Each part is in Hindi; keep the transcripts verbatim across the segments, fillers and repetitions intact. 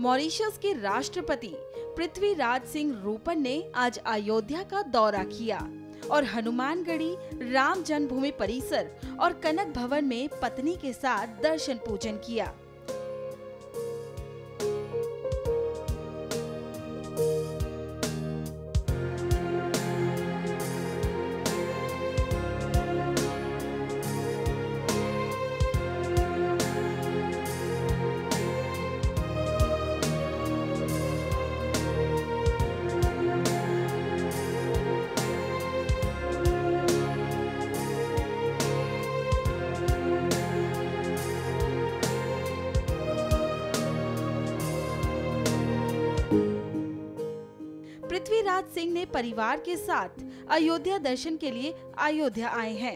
मॉरिशस के राष्ट्रपति पृथ्वीराज सिंह रूपन ने आज अयोध्या का दौरा किया और हनुमानगढ़ी राम जन्मभूमि परिसर और कनक भवन में पत्नी के साथ दर्शन पूजन किया। पृथ्वीराज सिंह ने परिवार के साथ अयोध्या दर्शन के लिए अयोध्या आए हैं।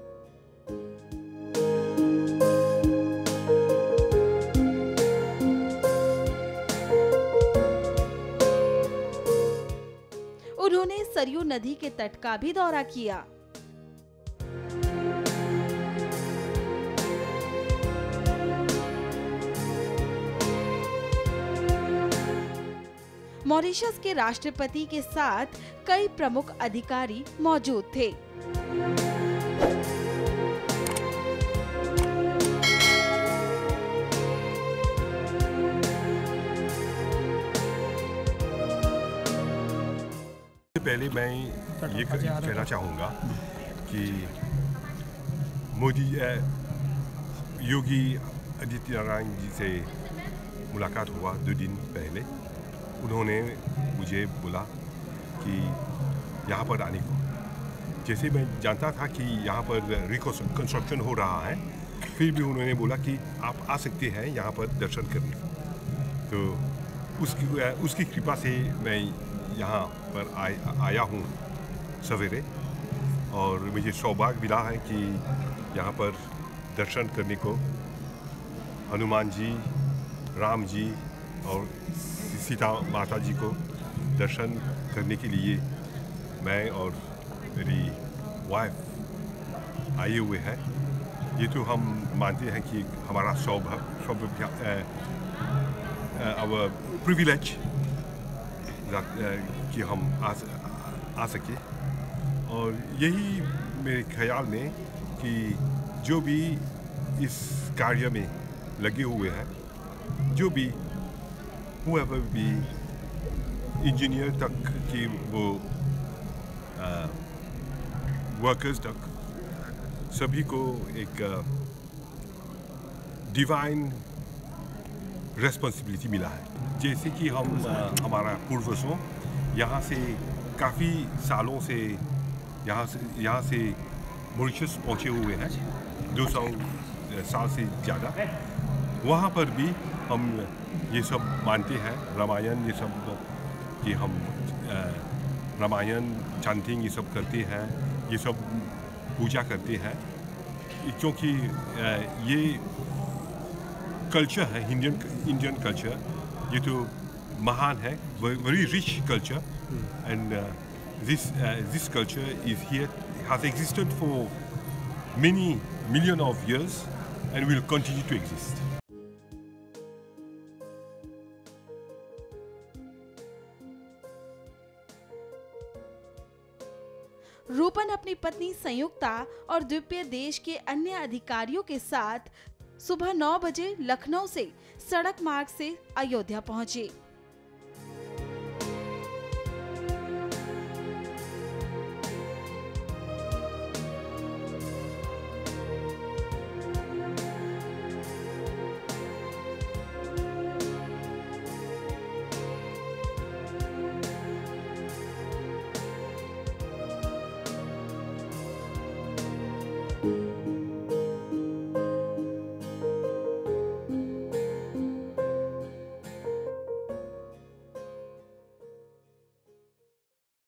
उन्होंने सरयू नदी के तट का भी दौरा किया। मॉरिशस के राष्ट्रपति के साथ कई प्रमुख अधिकारी मौजूद थे। पहले मैं ये कहना चाहूँगा कि मोदी योगी आदित्यनाथ जी से मुलाकात हुआ दो दिन पहले। उन्होंने मुझे बोला कि यहाँ पर आने को, जैसे मैं जानता था कि यहाँ पर रिकंस्ट्रक्शन हो रहा है, फिर भी उन्होंने बोला कि आप आ सकते हैं यहाँ पर दर्शन करने। तो उसकी उसकी कृपा से मैं यहाँ पर आय, आया हूँ सवेरे, और मुझे सौभाग्य मिला है कि यहाँ पर दर्शन करने को हनुमान जी, राम जी और सीता माता जी को दर्शन करने के लिए मैं और मेरी वाइफ आए हुए हैं। ये तो हम मानते हैं कि हमारा सौभाग्य सौभाग्य आवर प्रिविलेज कि हम आ, आ सके। और यही मेरे ख्याल में कि जो भी इस कार्य में लगे हुए हैं, जो भी whoever भी इंजीनियर तक कि वो वर्कर्स तक, सभी को एक डिवाइन रेस्पॉन्सिबिलिटी मिला है। जैसे कि हम uh, हमारा पूर्वजों यहाँ से काफ़ी सालों से यहाँ से यहाँ से मॉरिशस पहुँचे हुए हैं, दो सौ साल से ज़्यादा। वहाँ पर भी हम ये सब मानते हैं, रामायण ये सब कि हम रामायण चांटिंग ये सब करते हैं, ये सब पूजा करते हैं, क्योंकि ये कल्चर है, इंडियन इंडियन कल्चर, ये तो महान है, very rich culture. And this this culture is here, has existed for many million of years and will continue to exist. Rupan अपनी पत्नी संयुक्ता और द्वीपीय देश के अन्य अधिकारियों के साथ सुबह नौ बजे लखनऊ से सड़क मार्ग से अयोध्या पहुंचे।